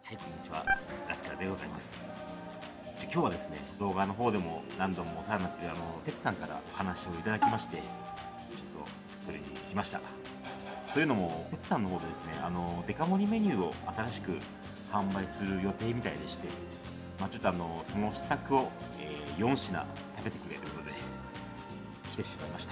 はい、こんにちは。ラスカルでございます。今日はですね、動画の方でも何度もお世話になっているてつさんからお話をいただきまして、ちょっと取りに来ました。というのも、てつさんの方でですね、デカ盛りメニューを新しく販売する予定みたいでして、ちょっとその試作を、4品食べてくれということで、来てしまいました。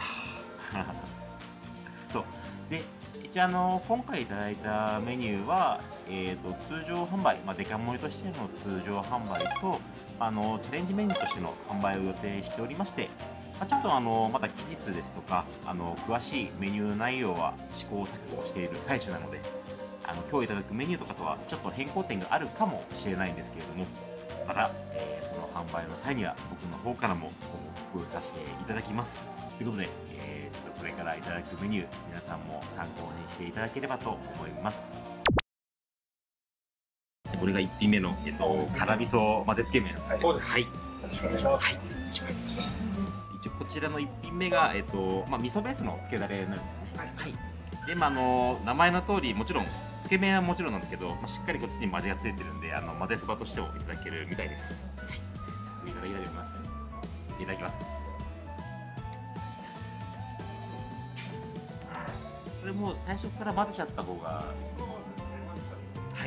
そう。で、一応今回いただいたメニューは、通常販売、デカ盛りとしての通常販売と、チャレンジメニューとしての販売を予定しておりまして、ちょっとまだ期日ですとか、詳しいメニュー内容は試行錯誤している最中なので、今日いただくメニューとかとはちょっと変更点があるかもしれないんですけれども、また、その販売の際には僕の方からもご報告させていただきます。ということで、これからいただくメニュー、皆さんも参考にしていただければと思います。これが1品目の、辛味噌混ぜつけ麺。 そうです。 はい。よろしくお願いします。 はい、お願いします。一応こちらの1品目が、味噌ベースのつけだれなんですよね。はい。で、名前の通り、もちろん、つけ麺はもちろんなんですけど、しっかりこっちに味がついてるんで、混ぜそばとしてもいただけるみたいです。はい。次いただきます。いただきます。これもう最初から混ぜちゃった方が。はい。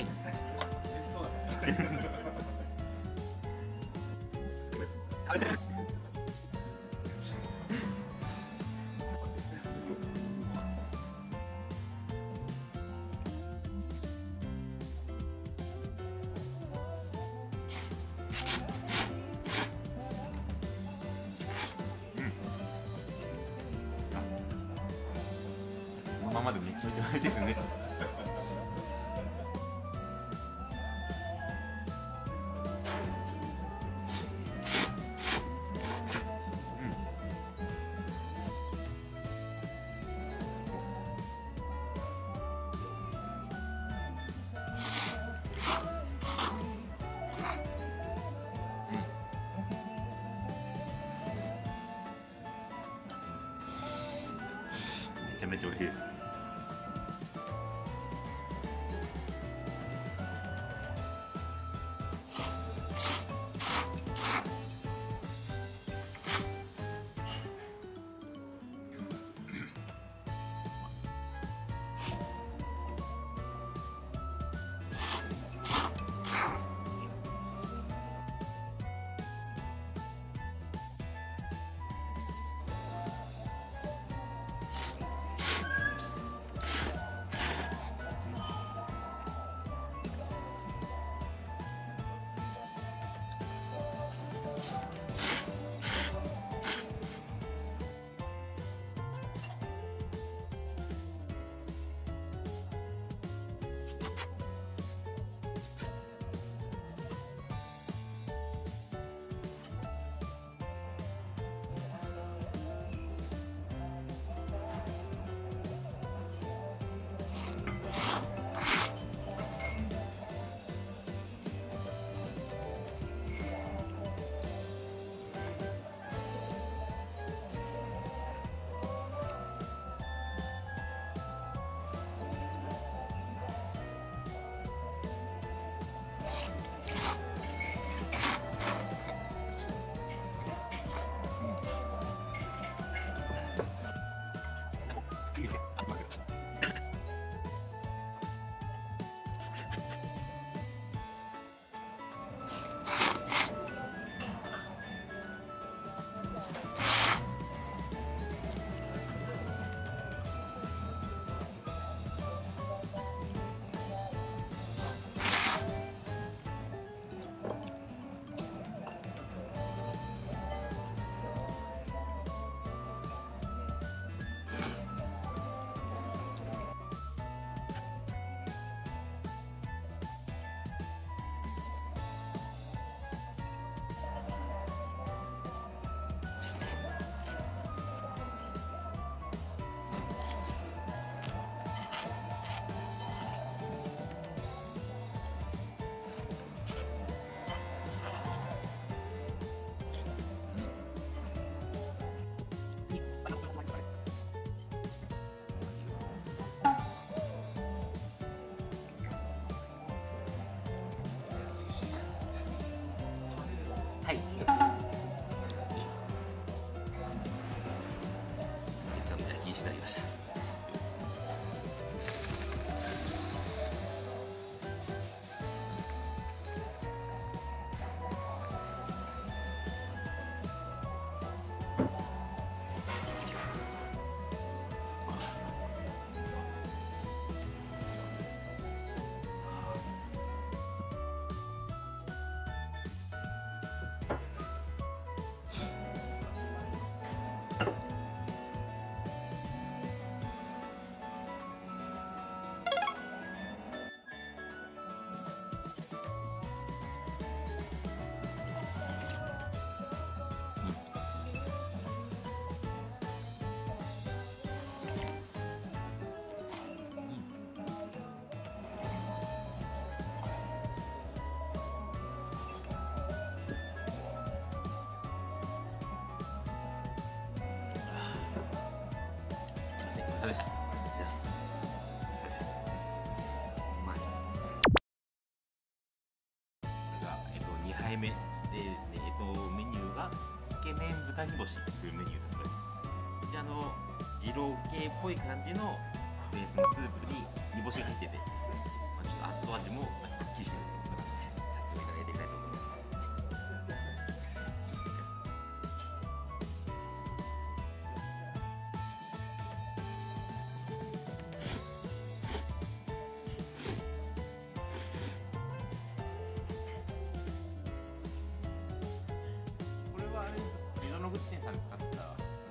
このままでめっちゃめちゃうまいですね。めちゃめちゃ美味しいです。 豚煮干しというメニューだそうです。で二郎系っぽい感じのベースのスープに煮干しが入ってて、ちょっと後味もくっきりしてるってことなので、早速いただいてみたいと思います。これはあれですか、江戸の具店さんで使った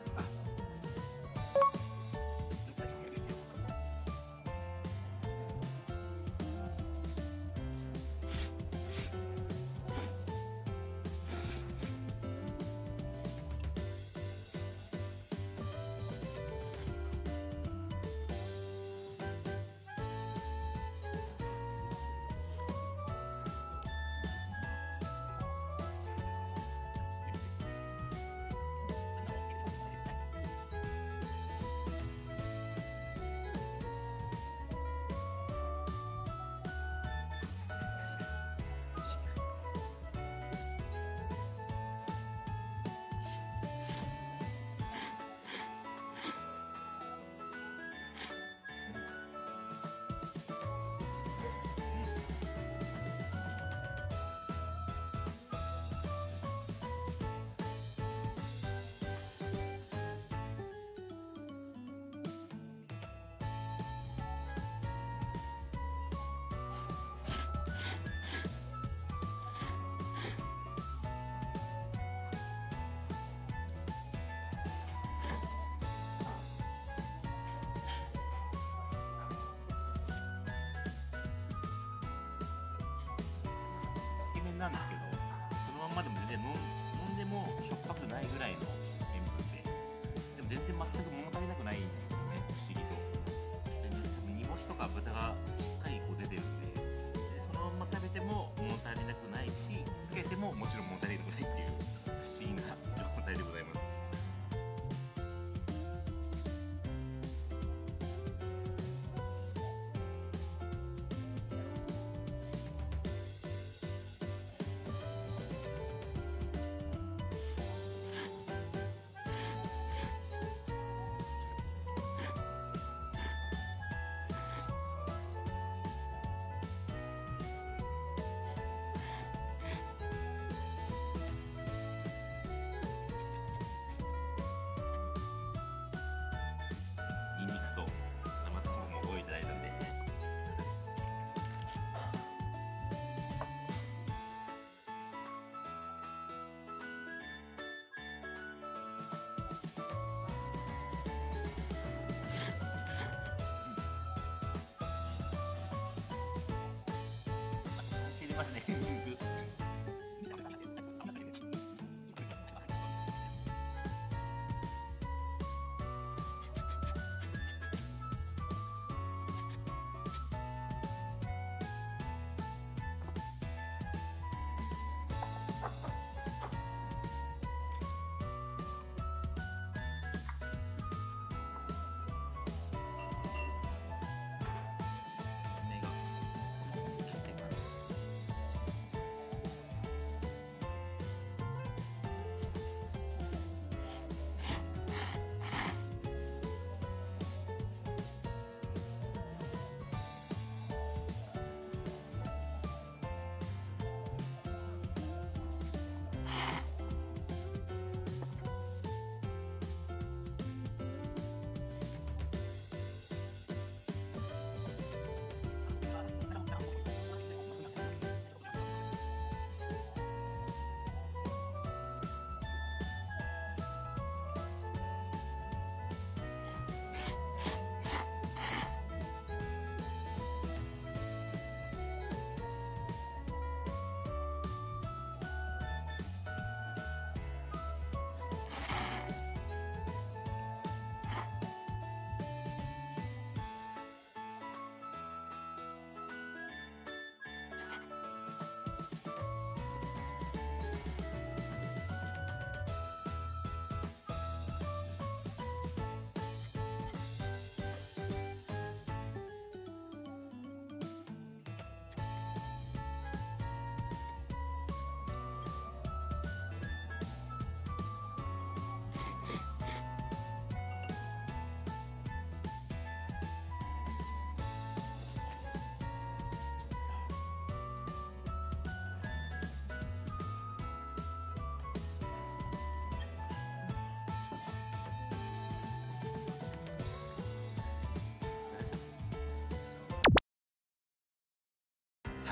つけ麺なんですけど、そのまんまでも全然飲んでもしょっぱくないぐらいの塩分で、でも全然全く物足りなくないんですよね、不思議と。で多分煮干しとか豚がしっかりこう出てるんで、そのまま食べても物足りなくないし、つけてももちろん物足りなくないっていう不思議な状態でございます。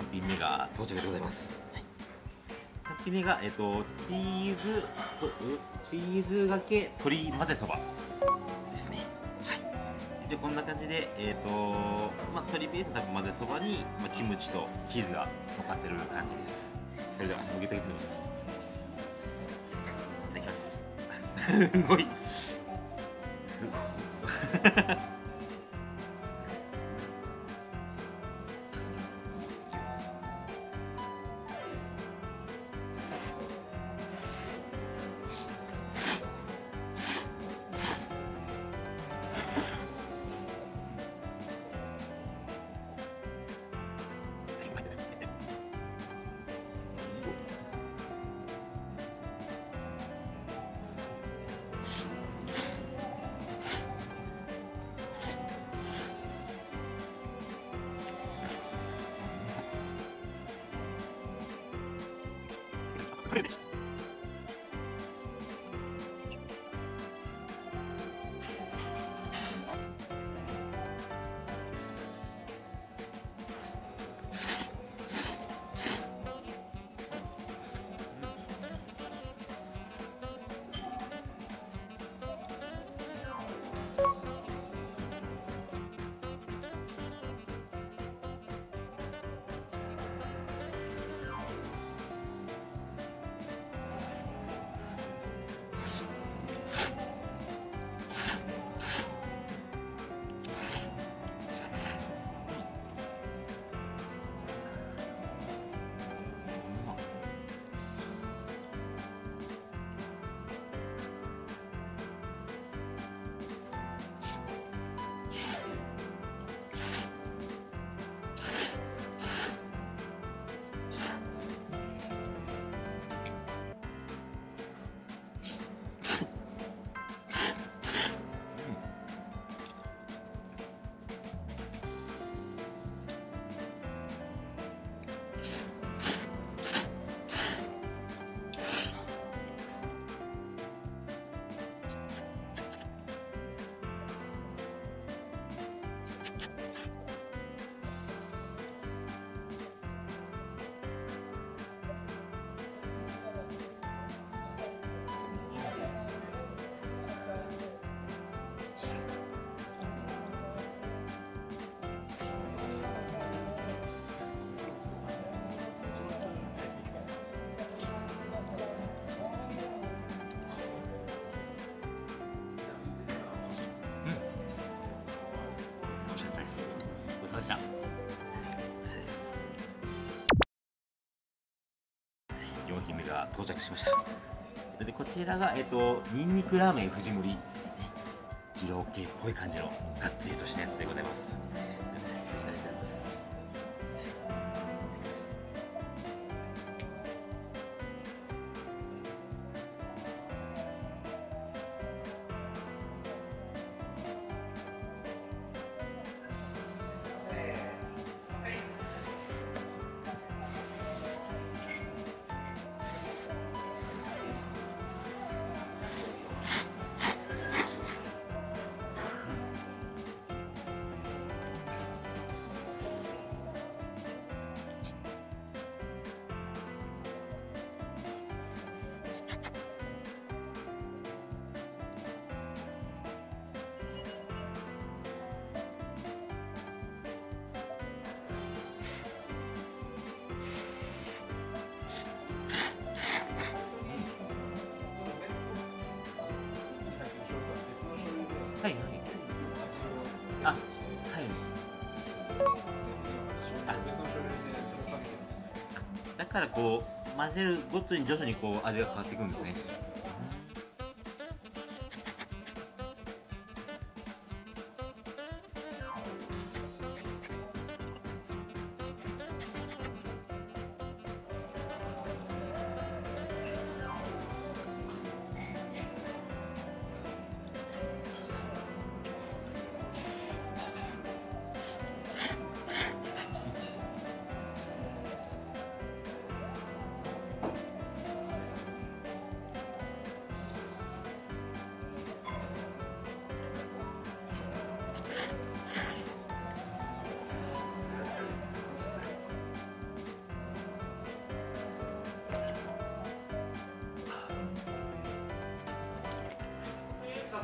品目が到着でございます。はい、3品目が、チーズがけ鶏混ぜそばですね。はい、一応こんな感じで、鶏ベースの多分混ぜそばに、キムチとチーズが乗っかってる感じです。それでは続けていきます。いただきます。すごい。4品目が到着しました。でこちらが、ニンニクラーメン藤森二郎系っぽい感じのがっつりとしたやつでございます。はいはい。あ、はい。だからこう混ぜるごとに徐々にこう味が変わっていくんですね。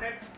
せん。